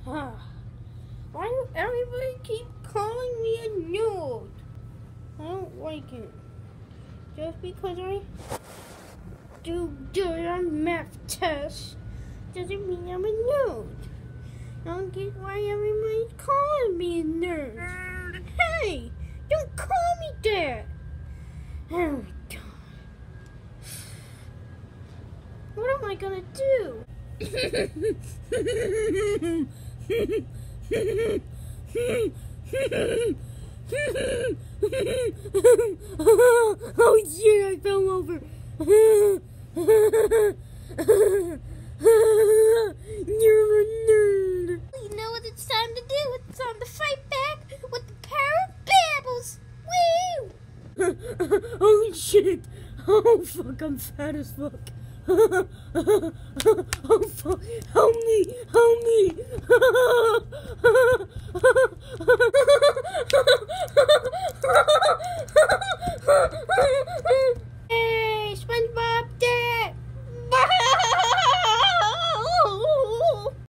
Why do everybody keep calling me a nerd? I don't like it. Just because I do good on math tests doesn't mean I'm a nerd. I don't get why everybody's calling me a nerd. Hey, don't call me that. Oh my god. What am I gonna do? Oh yeah, I fell over. You're a nerd. You know what it's time to do? It's time to fight back with the power of Babbles. Woo! Holy shit! Oh fuck, I'm fat as fuck. Oh fuck, help me, help me.